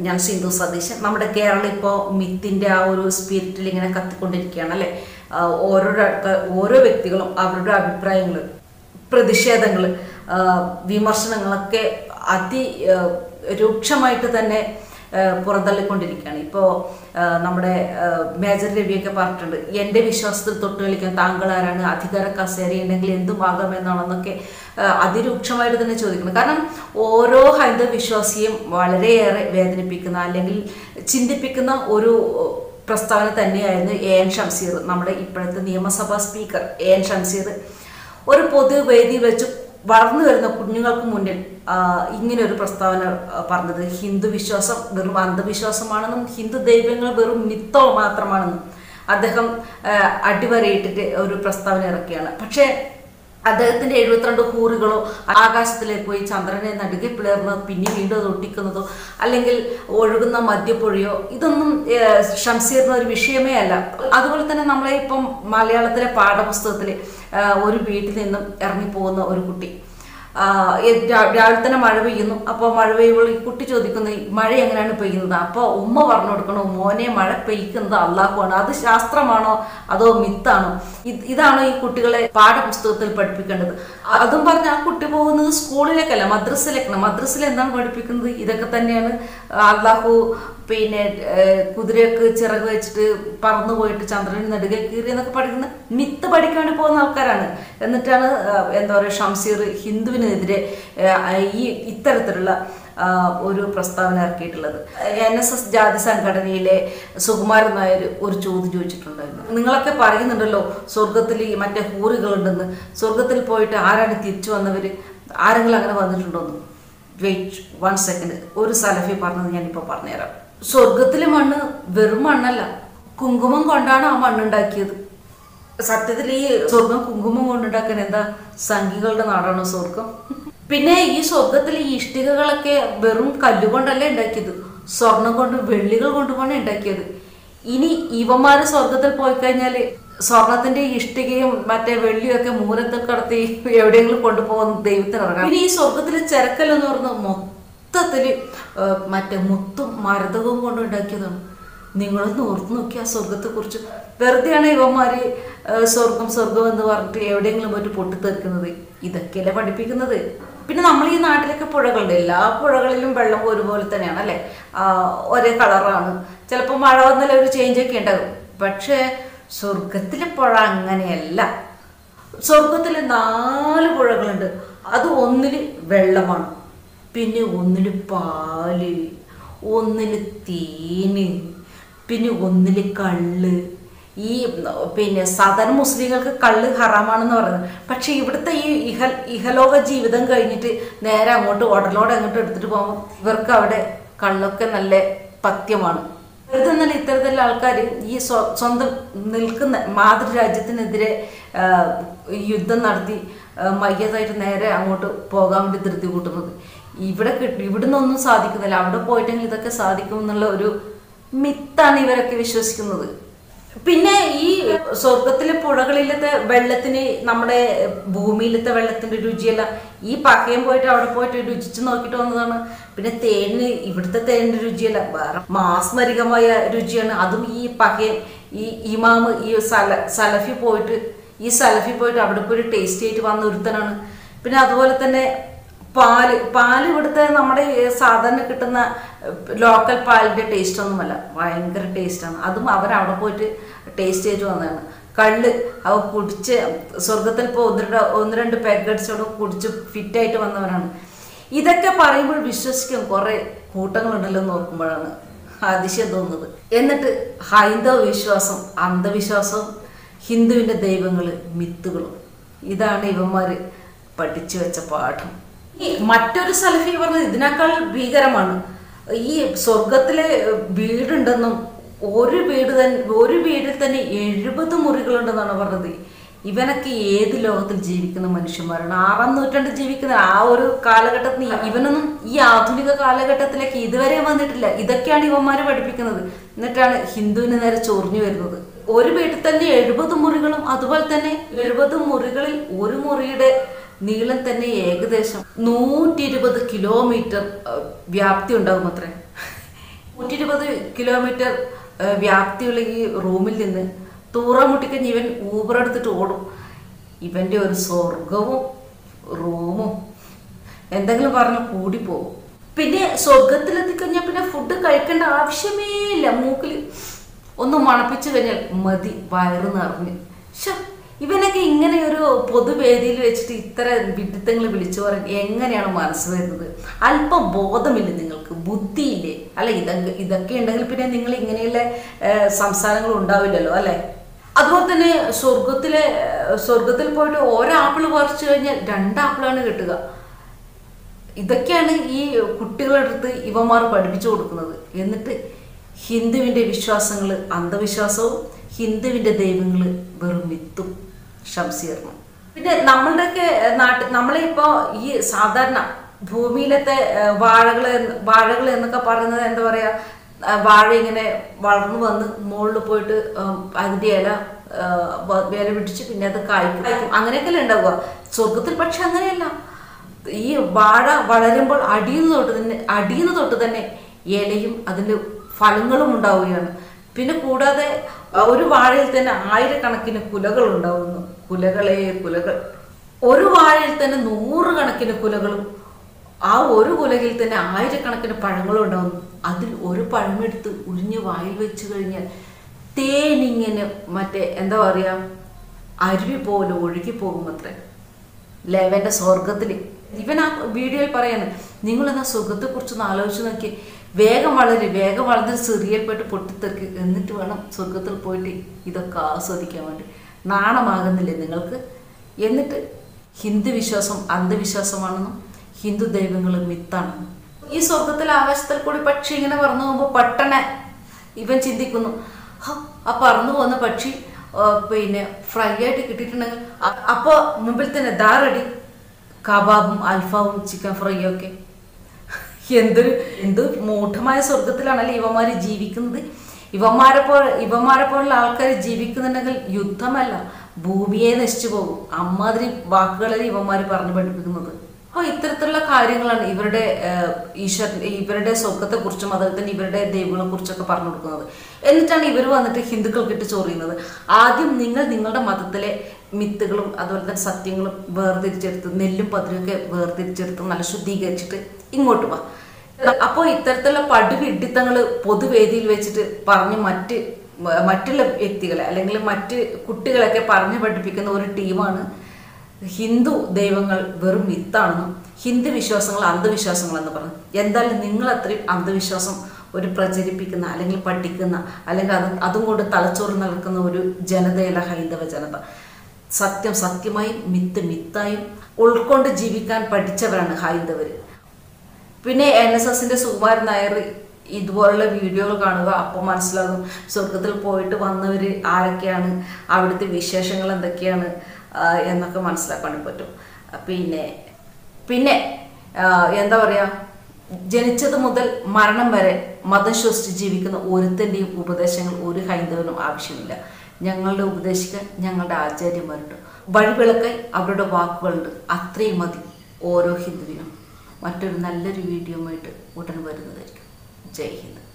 ഞാൻ സിന്ധു സതീശൻ. നമ്മുടെ കേരളം ഇപ്പോൾ മിത്തിൻ്റെ ആ ഒരു സ്പിരിറ്റിൽ ഇങ്ങനെ കത്തിക്കൊണ്ടിരിക്കുകയാണ് അല്ലേ. ഓരോ വ്യക്തികളും അവരുടെ അഭിപ്രായങ്ങൾ, പ്രതിഷേധങ്ങൾ, വിമർശനങ്ങളൊക്കെ രൂക്ഷമായിട്ട് തന്നെ പുറന്തള്ളിക്കൊണ്ടിരിക്കുകയാണ്. ഇപ്പോൾ നമ്മുടെ മേജർ രവിയൊക്കെ പറഞ്ഞിട്ടുണ്ട്, എൻ്റെ വിശ്വാസത്തിൽ തൊട്ട് കളിക്കാൻ താങ്കൾ ആരാണ്, അധികാര കസേരയുണ്ടെങ്കിൽ എന്തും ആകാമെന്നാണെന്നൊക്കെ അതിരൂക്ഷമായിട്ട് തന്നെ ചോദിക്കുന്നത്. കാരണം ഓരോ ഹൈന്ദവ വിശ്വാസിയും വളരെയേറെ വേദനിപ്പിക്കുന്ന അല്ലെങ്കിൽ ചിന്തിപ്പിക്കുന്ന ഒരു പ്രസ്താവന തന്നെയായിരുന്നു എൻ ഷംസീർ, നമ്മുടെ ഇപ്പോഴത്തെ നിയമസഭാ സ്പീക്കർ എൻ ഷംസീർ. ഒരു പൊതുവേദിയിൽ വെച്ച് വളർന്നു വരുന്ന കുഞ്ഞുങ്ങൾക്ക് മുന്നിൽ ഇങ്ങനെ ഒരു പ്രസ്താവന പറഞ്ഞത് ഹിന്ദു വിശ്വാസം വെറും അന്ധവിശ്വാസമാണെന്നും ഹിന്ദു ദൈവങ്ങൾ വെറും മിത്തോ മാത്രമാണെന്നും അദ്ദേഹം അടിവരയിട്ടിട്ട് ഒരു പ്രസ്താവന ഇറക്കിയാണ്. പക്ഷേ അദ്ദേഹത്തിൻ്റെ 72 ഹൂറുകളോ ആകാശത്തിലേക്ക് പോയി ചന്ദ്രനെ നടുകെ പിളർന്ന് പിന്നെ വീണ്ടും അത് ഒട്ടിക്കുന്നതോ അല്ലെങ്കിൽ ഒഴുകുന്ന മദ്യപ്പുഴയോ ഇതൊന്നും ഷംസീറിന് ഒരു വിഷയമേ അല്ല. അതുപോലെ തന്നെ നമ്മളെ ഇപ്പം മലയാളത്തിലെ പാഠപുസ്തകത്തിൽ ഒരു വീട്ടിൽ നിന്നും ഇറങ്ങിപ്പോകുന്ന ഒരു കുട്ടി, രാവിലെ തന്നെ മഴ പെയ്യുന്നു. അപ്പോൾ മഴ പെയ്യുമ്പോൾ ഈ കുട്ടി ചോദിക്കുന്നു, മഴ എങ്ങനെയാണ് പെയ്യുന്നത്? അപ്പോൾ ഉമ്മ പറഞ്ഞു കൊടുക്കണോ, മോനെ മഴ പെയ്ക്കുന്നത് അള്ളാഹുവാണ്, അത് ശാസ്ത്രമാണോ അതോ മിത്താണോ? ഇതാണോ ഈ കുട്ടികളെ പാഠപുസ്തകത്തിൽ പഠിപ്പിക്കേണ്ടത്? അതും പറഞ്ഞ് ആ കുട്ടി പോകുന്നത് സ്കൂളിലേക്കല്ല, മദ്രസയിലേക്കാണ്. മദ്രസയിൽ എന്താണ് പഠിപ്പിക്കുന്നത്? ഇതൊക്കെ തന്നെയാണ്. അള്ളാഹു പിന്നെ കുതിരയൊക്കെ ചിറക് വെച്ചിട്ട് പറന്നു പോയിട്ട് ചന്ദ്രന് നെടുകെ കീറി എന്നൊക്കെ പഠിക്കുന്ന മിത്ത് പഠിക്കാൻ വേണ്ടി പോകുന്ന ആൾക്കാരാണ്. എന്നിട്ടാണ് എന്താ പറയുക, ഷംസീർ ഹിന്ദുവിനെതിരെ ഇത്തരത്തിലുള്ള ഒരു പ്രസ്താവന ഇറക്കിയിട്ടുള്ളത്. NSS ജാതി സംഘടനയിലെ സുകുമാരൻ നായർ ഒരു ചോദ്യം ചോദിച്ചിട്ടുണ്ടായിരുന്നു. നിങ്ങളൊക്കെ പറയുന്നുണ്ടല്ലോ സ്വർഗത്തിൽ മറ്റേ ഹൂറുകളുണ്ടെന്ന്, സ്വർഗത്തിൽ പോയിട്ട് ആരാണ് തിരിച്ചു വന്നവർ? ആരെങ്കിലും അങ്ങനെ വന്നിട്ടുണ്ടോന്ന്? Wait 1 second. ഒരു സലഫി പറഞ്ഞത് ഞാനിപ്പോൾ പറഞ്ഞുതരാം. സ്വർഗത്തിലെ മണ്ണ് വെറും മണ്ണല്ല, കുങ്കുമം കൊണ്ടാണ് ആ മണ്ണുണ്ടാക്കിയത്. സത്യത്തിൽ ഈ സ്വർഗം കുങ്കുമം കൊണ്ടുണ്ടാക്കാൻ എന്താ സംഘികളുടെ നാടാണോ സ്വർഗം? പിന്നെ ഈ സ്വർഗത്തിൽ ഈ ഇഷ്ടികകളൊക്കെ വെറും കല്ലുകൊണ്ടല്ലേ ഉണ്ടാക്കിയത്, സ്വർണം കൊണ്ട് വെള്ളികൾ കൊണ്ടുമാണ് ഉണ്ടാക്കിയത്. ഇനി ഇവന്മാര് സ്വർഗത്തിൽ പോയി കഴിഞ്ഞാല് സ്വർണത്തിന്റെ ഇഷ്ടികയും മറ്റേ വെള്ളിയും ഒക്കെ മൂലത്തിൽ കടത്തി എവിടെയെങ്കിലും കൊണ്ടുപോകുന്ന ദൈവത്തിന് ഇറങ്ങാം. പിന്നെ ഈ സ്വർഗത്തിലെ ചെരക്കല്ലെന്ന് പറഞ്ഞ മൊത്തത്തില് മറ്റേ മുത്തും മരതകവും കൊണ്ട് ഉണ്ടാക്കിയതാണ്. നിങ്ങളൊന്ന് ഓർത്ത് നോക്കിയ ആ സ്വർഗത്തെ കുറിച്ച്. വെറുതെയാണ് ഇവന്മാര് സ്വർഗം എന്ന് പറഞ്ഞിട്ട് എവിടെയെങ്കിലും പോയിട്ട് പൊട്ടിത്തെറിക്കുന്നത്. ഇതൊക്കെയല്ലേ പഠിപ്പിക്കുന്നത്. പിന്നെ നമ്മൾ ഈ നാട്ടിലൊക്കെ പുഴകളുണ്ട്, എല്ലാ പുഴകളിലും വെള്ളം ഒരുപോലെ തന്നെയാണ് അല്ലേ, ഒരേ കളറാണ്. ചിലപ്പോൾ മഴ വന്നാലും ഒരു ചേഞ്ചൊക്കെ ഉണ്ടാകും. പക്ഷേ സ്വർഗത്തിലെ പുഴ അങ്ങനെയല്ല. സ്വർഗത്തിൽ 4 പുഴകളുണ്ട്. അത് ഒന്നില് വെള്ളമാണ്, പിന്നെ ഒന്നില് പാല്, ഒന്നില് തേന്, പിന്നെ ഒന്നില് കള്ള്. ഈ പിന്നെ സാധാരണ മുസ്ലിങ്ങൾക്ക് കള്ള് ഹറാമാണെന്ന് പറയുന്നത്. പക്ഷെ ഇവിടുത്തെ ഈ ഇഹലോക ജീവിതം കഴിഞ്ഞിട്ട് നേരെ അങ്ങോട്ട് ഉടലോടെ അങ്ങോട്ട് എടുത്തിട്ട് പോകുമ്പോൾ ഇവർക്ക് അവിടെ കള്ളൊക്കെ നല്ല പഥ്യമാണ്. വെറുതെ ഇത്തരത്തിലുള്ള ആൾക്കാർ ഈ സ്വന്തം നിൽക്കുന്ന മാതൃരാജ്യത്തിനെതിരെ യുദ്ധം നടത്തി മയ്യതായിട്ട് നേരെ അങ്ങോട്ട് പോകാൻ വേണ്ടി ധൃതി കൂട്ടുന്നത്. ഇവിടുന്ന് ഒന്നും സാധിക്കുന്നില്ല, അവിടെ പോയിട്ടെങ്കിൽ ഇതൊക്കെ സാധിക്കും എന്നുള്ള ഒരു മിത്താണ് ഇവരൊക്കെ വിശ്വസിക്കുന്നത്. പിന്നെ ഈ സ്വർഗത്തിലെ പുഴകളിലത്തെ വെള്ളത്തിന് നമ്മുടെ ഭൂമിയിലത്തെ വെള്ളത്തിന്റെ രുചിയല്ല. ഈ പക്കയം പോയിട്ട് അവിടെ പോയിട്ട് രുചിച്ച് നോക്കിയിട്ട് വന്നതാണ്. പിന്നെ തേനിന് ഇവിടുത്തെ തേനിന്റെ രുചിയല്ല, വേറെ മാസ്മരികമായ രുചിയാണ്. അതും ഈ പക്കയം ഈ ഇമാമ് ഈ സലഫി പോയിട്ട് അവിടെ പോയി ടേസ്റ്റ് ആയിട്ട് വന്ന ഒരുത്തനാണ്. പിന്നെ അതുപോലെ തന്നെ പാല് ഇവിടുത്തെ നമ്മുടെ സാധാരണ കിട്ടുന്ന ലോക്കൽ പാലിൻ്റെ ടേസ്റ്റ് ഒന്നുമല്ല, ഭയങ്കര ടേസ്റ്റാണ്. അതും അവരവിടെ പോയിട്ട് ടേസ്റ്റ് ചെയ്ത് വന്നതാണ്. കള്ള് അവ കുടിച്ച് സ്വർഗത്തിൽ ഇപ്പോൾ 1-2 പാക്കറ്റ്സോട് കുടിച്ച് ഫിറ്റായിട്ട് വന്നവരാണ്. ഇതൊക്കെ പറയുമ്പോൾ വിശ്വസിക്കാൻ കുറേ കൂട്ടങ്ങളുണ്ടല്ലോ എന്ന് ഓർക്കുമ്പോഴാണ് അതിശയം തോന്നുന്നത്. എന്നിട്ട് ഹൈന്ദവ വിശ്വാസം അന്ധവിശ്വാസവും ഹിന്ദുവിൻ്റെ ദൈവങ്ങൾ മിത്തുകളും, ഇതാണ് ഇവന്മാർ പഠിച്ചു വെച്ച പാഠം. മറ്റൊരു സലഫി പറഞ്ഞത് ഇതിനേക്കാൾ ഭീകരമാണ്. ഈ സ്വർഗത്തിലെ വീടുണ്ടെന്നും ഒരു വീടിൽ തന്നെ 70 മുറികളുണ്ടെന്നാണ് പറഞ്ഞത്. ഇവനൊക്കെ ഏത് ലോകത്തിൽ ജീവിക്കുന്ന മനുഷ്യന്മാരാണ്? 6-ാം നൂറ്റാണ്ടിൽ ജീവിക്കുന്ന ആ ഒരു കാലഘട്ടത്തിൽ ഇവനൊന്നും ഈ ആധുനിക കാലഘട്ടത്തിലേക്ക് ഇതുവരെ വന്നിട്ടില്ല. ഇതൊക്കെയാണ് ഇവന്മാര് പഠിപ്പിക്കുന്നത്. എന്നിട്ടാണ് ഹിന്ദുവിന് നേരെ ചൊറിഞ്ഞു വരുന്നത്. ഒരു വീട്ടിൽ തന്നെ 70 മുറികളും, അതുപോലെ തന്നെ 70 മുറികളിൽ ഒരു മുറിയുടെ നീളം തന്നെ ഏകദേശം 120 കിലോമീറ്റർ വ്യാപ്തി ഉണ്ടാകും അത്രേ. 120 കിലോമീറ്റർ വ്യാപ്തിയുള്ള ഈ റൂമിൽ നിന്ന് തൂറാമുട്ടിക്കഞ്ഞ് ഇവൻ ഊബർ എടുത്തിട്ട് ഓടും. ഇവൻ്റെ ഒരു സ്വർഗവും റൂമും എന്തെങ്കിലും പറഞ്ഞ് കൂടിപ്പോകും. പിന്നെ സ്വർഗത്തിലെത്തിക്കഴിഞ്ഞാൽ പിന്നെ ഫുഡ് കഴിക്കേണ്ട ആവശ്യമേ ഇല്ല. മൂക്കിൽ ഒന്ന് മണപ്പിച്ചു കഴിഞ്ഞാൽ മതി, വയറ് നിറഞ്ഞ്. ഇവനൊക്കെ ഇങ്ങനെ ഒരു പൊതുവേദിയിൽ വെച്ചിട്ട് ഇത്ര വിഡിത്തങ്ങൾ വിളിച്ചു പറയാൻ എങ്ങനെയാണ് മനസ്സ് വരുന്നത്? അല്പം ബോധമില്ലേ നിങ്ങൾക്ക്? ബുദ്ധിയില്ലേ? അല്ല, ഇതൊക്കെ ഉണ്ടെങ്കിൽ പിന്നെ നിങ്ങൾ ഇങ്ങനെയുള്ള സംസാരങ്ങൾ ഉണ്ടാവില്ലല്ലോ അല്ലെ? അതുപോലെ തന്നെ സ്വർഗത്തിൽ പോയിട്ട് ഒരാപ്പിൾ പറിച്ചു കഴിഞ്ഞാൽ 2 ആപ്പിളാണ് കിട്ടുക. ഇതൊക്കെയാണ് ഈ കുട്ടികളുടെ അടുത്ത് ഇവന്മാർ പഠിപ്പിച്ചു കൊടുക്കുന്നത്. എന്നിട്ട് ഹിന്ദുവിൻ്റെ വിശ്വാസങ്ങൾ അന്ധവിശ്വാസവും ഹിന്ദുവിൻ്റെ ദൈവങ്ങൾ വെറും മിത്തും ശംസീകരണം. പിന്നെ നമ്മളുടെയൊക്കെ നമ്മളെ ഇപ്പോൾ ഈ സാധാരണ ഭൂമിയിലത്തെ വാഴകൾ എന്നൊക്കെ പറയുന്നത് എന്താ പറയുക, വാഴ ഇങ്ങനെ വളർന്നു വന്ന് മുകളിൽ പോയിട്ട് അതിൻ്റെ ഇല പിടിച്ച് പിന്നെ അത് കായ്ക്കും, അങ്ങനെയൊക്കെയല്ലേ ഉണ്ടാവുക. സ്വർഗത്തിൽ പക്ഷെ അങ്ങനെയല്ല. ഈ വാഴ വളരുമ്പോൾ അടിയുന്ന തൊട്ട് തന്നെ ഇലയും അതിൻ്റെ ഫലങ്ങളും ഉണ്ടാവുകയാണ്. പിന്നെ കൂടാതെ ഒരു വാഴയിൽ തന്നെ 1000 കുലകൾ ഉണ്ടാവുന്നു. കുലകൾ. ഒരു വാഴയിൽ തന്നെ 100 കണക്കിന് കുലകളും ആ ഒരു കുലയിൽ തന്നെ 1000 പഴങ്ങളും ഉണ്ടാവുന്നു. അതിൽ ഒരു പഴമെടുത്ത് ഉരിഞ്ഞ് വായിൽ വെച്ച് കഴിഞ്ഞാൽ തേനിങ്ങനെ മറ്റേ എന്താ പറയുക, അരുവി പോലെ ഒഴുകിപ്പോകും അത്രേ. ലെവൻ്റെ സ്വർഗത്തിൽ ഇവൻ ആ വീഡിയോയിൽ പറയാണ്, നിങ്ങളെന്നാ സ്വർഗത്തെക്കുറിച്ചൊന്ന് ആലോചിച്ച് നോക്കി. വേഗം വളർന്ന് സിറിയൽപ്പെട്ട് പൊട്ടിത്തെറിക്ക്, എന്നിട്ട് വേണം സ്വർഗത്തിൽ പോയിട്ട് ഇതൊക്കെ ആസ്വദിക്കാൻ വേണ്ടി. നാണമാകുന്നില്ലേ നിങ്ങൾക്ക്? എന്നിട്ട് ഹിന്ദു വിശ്വാസം അന്ധവിശ്വാസമാണെന്നും ഹിന്ദു ദൈവങ്ങൾ മിത്താണെന്നും. ഈ സ്വർഗത്തിലെ ആകാശത്തിൽ കൂടി പക്ഷി ഇങ്ങനെ പറന്നു പോകുമ്പോൾ പെട്ടെന്ന് ഇവൻ ചിന്തിക്കുന്നു, ആ പറന്നു പോകുന്ന പക്ഷി പിന്നെ ഫ്രൈ ആയിട്ട് കിട്ടിയിട്ടുണ്ടെങ്കിൽ അപ്പോൾ മുമ്പിൽ തന്നെ ധാരടി കബാബും അൽഫാവും ചിക്കൻ ഫ്രൈയും ഒക്കെ. എന്ത് മൂഢമായ സ്വർഗത്തിലാണല്ലേ ഇവന്മാർ ജീവിക്കുന്നത്. ഇവന്മാരെ പോലുള്ള ആൾക്കാർ ജീവിക്കുന്നുണ്ടെങ്കിൽ യുദ്ധമല്ല, ഭൂമിയെ നശിച്ചു പോകും. അമ്മാതിരി വാക്കുകളെ ഇവന്മാർ പറഞ്ഞു പഠിപ്പിക്കുന്നത്. അപ്പോൾ ഇത്തരത്തിലുള്ള കാര്യങ്ങളാണ് ഇവരുടെ സ്വർഗത്തെക്കുറിച്ചും അതുപോലെ തന്നെ ഇവരുടെ ദൈവങ്ങളെ കുറിച്ചൊക്കെ പറഞ്ഞു കൊടുക്കുന്നത്. എന്നിട്ടാണ് ഇവർ വന്നിട്ട് ഹിന്ദുക്കൾക്കിട്ട് ചോറിയുന്നത്. ആദ്യം നിങ്ങളുടെ മതത്തിലെ മിത്തുകളും അതുപോലെ തന്നെ സത്യങ്ങളും വേർതിരിച്ചെടുത്ത്, നെല്ലും പതിരൊക്കെ വേർതിരിച്ചെടുത്ത് നല്ല ശുദ്ധീകരിച്ചിട്ട് ഇങ്ങോട്ട് വാ. അപ്പോൾ ഇത്തരത്തിലുള്ള പടുവിഡിത്തങ്ങൾ പൊതുവേദിയിൽ വെച്ചിട്ട് പറഞ്ഞ് മറ്റുള്ള വ്യക്തികളെ അല്ലെങ്കിൽ മറ്റ് കുട്ടികളൊക്കെ പറഞ്ഞു പഠിപ്പിക്കുന്ന ഒരു ടീമാണ് ഹിന്ദു ദൈവങ്ങൾ വെറും മിത്താണെന്നും ഹിന്ദു വിശ്വാസങ്ങൾ അന്ധവിശ്വാസങ്ങളെന്ന് പറഞ്ഞു. എന്തായാലും നിങ്ങൾ അത്രയും അന്ധവിശ്വാസം പ്രചരിപ്പിക്കുന്ന അല്ലെങ്കിൽ പഠിക്കുന്ന അല്ലെങ്കിൽ അതും കൊണ്ട് തലച്ചോറ് നൽകുന്ന ഒരു ജനതയല്ല ഹൈന്ദവ ജനത. സത്യം സത്യമായും മിത്ത് മിത്തായും ഉൾക്കൊണ്ട് ജീവിക്കാൻ പഠിച്ചവരാണ് ഹൈന്ദവർ. പിന്നെ NSSന്റെ സുകുമാരൻ നായർ ഇതുപോലുള്ള വീഡിയോകൾ കാണുക, അപ്പോൾ മനസ്സിലാകും സ്വർഗത്തിൽ പോയിട്ട് വന്നവർ ആരൊക്കെയാണ്, അവിടുത്തെ വിശേഷങ്ങൾ എന്തൊക്കെയാണ് എന്നൊക്കെ മനസ്സിലാക്കാൻ പറ്റും. പിന്നെ എന്താ പറയുക, ജനിച്ചത് മുതൽ മരണം വരെ മതം ശ്വസിച്ച് ജീവിക്കുന്ന ഒരുത്തൻ്റെയും ഉപദേശങ്ങൾ ഒരു ഹൈന്ദവനും ആവശ്യമില്ല. ഞങ്ങളുടെ ഉപദേശിക്കാൻ ഞങ്ങളുടെ ആചാര്യന്മാരുണ്ട്, വഴിവിളക്കായി അവരുടെ വാക്കുകളുണ്ട്. അത്രയും മതി ഓരോ ഹിന്ദുവിനും. മറ്റൊരു നല്ലൊരു വീഡിയോയുമായിട്ട് ഉടൻ വരുന്നതായിരിക്കും. ജയ് ഹിന്ദ്.